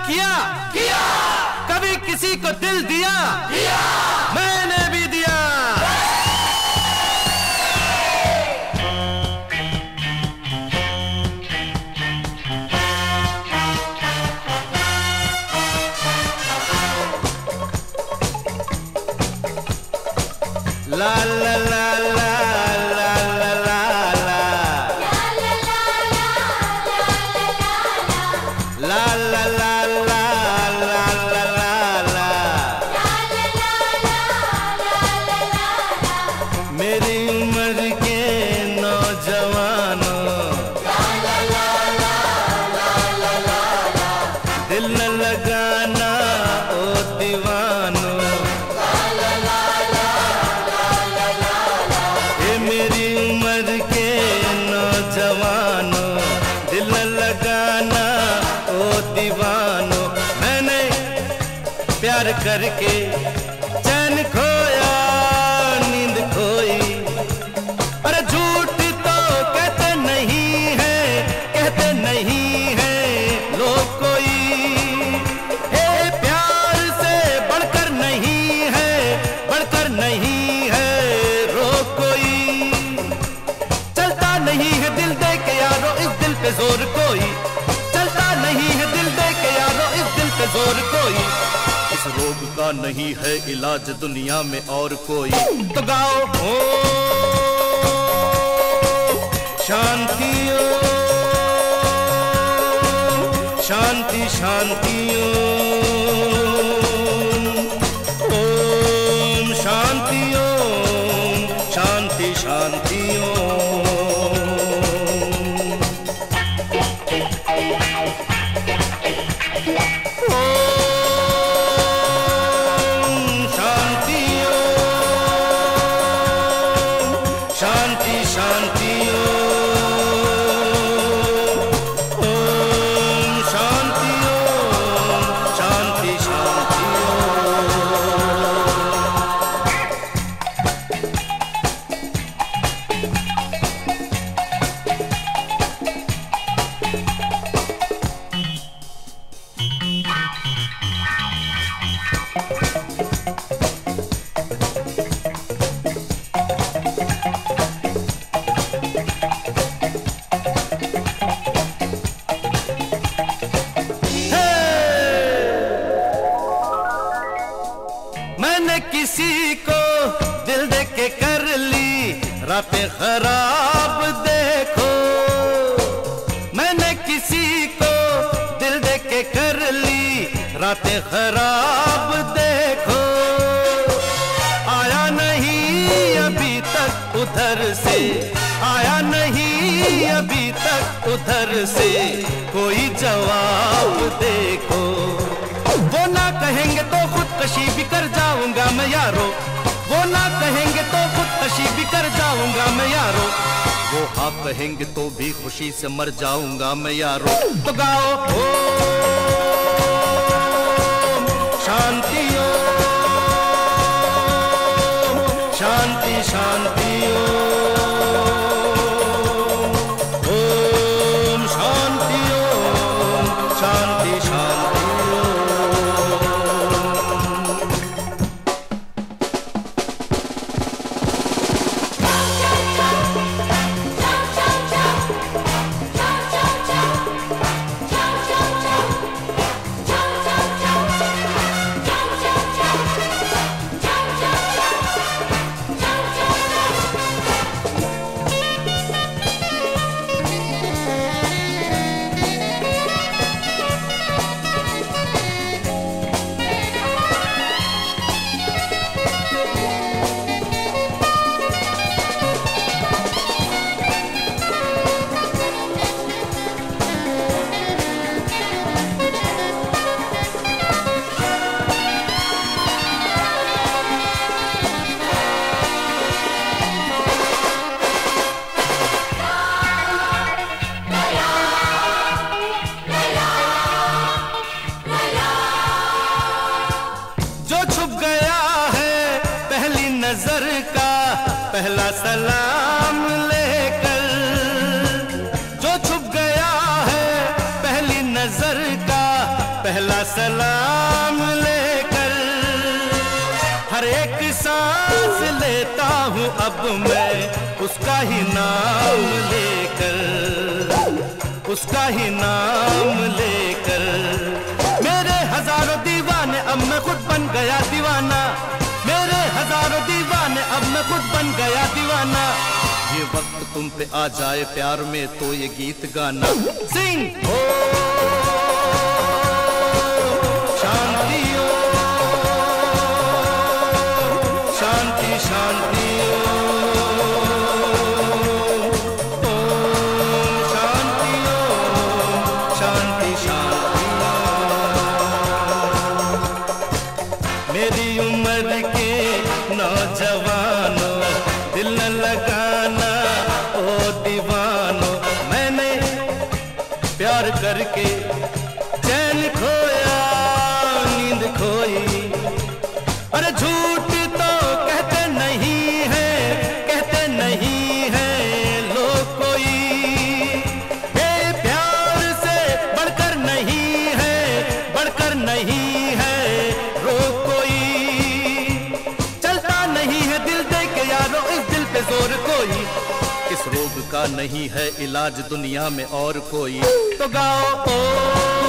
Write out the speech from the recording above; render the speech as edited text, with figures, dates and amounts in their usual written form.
किया किया, कभी किसी को दिल दिया दिया, मैंने भी दिया। ला ला ला ला ला ला ला ला ला ला ला मेरी उम्र के नौजवानों, दिल न लगाना ओ दीवानों, ये मेरी उम्र के नौजवानों, दिल न लगाना ओ दीवानों। मैंने प्यार करके चैन खोया, नींद खोई, अरे झूठ तो कहते नहीं है, कहते नहीं है लोग कोई। हे प्यार से बढ़कर नहीं है, बढ़कर नहीं है रोग कोई। चलता नहीं है दिल दे के यारो इस दिल पे जोर कोई, चलता नहीं है दिल दे के यारो इस दिल पे जोर कोई। इस रोग का नहीं है इलाज दुनिया में और कोई। तो गाओ ओ शांति ओ शांति शांति ओम शांति ओम शांति शांति शांति शांति ओम शांति शांति शांति। मैंने किसी को दिल दे के कर ली रातें खराब देखो, मैंने किसी को दिल दे के कर ली रातें खराब देखो। आया नहीं अभी तक उधर से, आया नहीं अभी तक उधर से कोई जवाब देखो। वो ना कहेंगे तो खुदकशी भी कर जाऊंगा मैं यारो, वो ना कहेंगे तो खुदकशी भी कर जाऊंगा मैं यारो, वो हाँ कहेंगे तो भी खुशी से मर जाऊंगा मैं यारो। तो गाओ ओ शांति ओ शांति शांति ओम शांति ओम शांति शांति। सलाम लेकर, हर एक सांस लेता हूँ अब मैं उसका ही नाम लेकर, उसका ही नाम लेकर। मेरे हजारों दीवाने अब मैं खुद बन गया दीवाना, मेरे हजारों दीवाने अब मैं खुद बन गया दीवाना। ये वक्त तुम पे आ जाए प्यार में तो ये गीत गाना। सिंग ओ शांति ओ शांति शांति मेरी उम्र के नौजवानों दिल न लगाना ओ दीवानों। मैंने प्यार करके चैन खोया नींद खोई। अरे झूठ तो कहते नहीं है, कहते नहीं है लोग कोई। ये प्यार से बढ़कर नहीं है, बढ़कर नहीं है रोग कोई। चलता नहीं है दिल दे के यारों इस दिल पे जोर कोई। इस रोग का नहीं है इलाज दुनिया में और कोई। तो गाओ ओ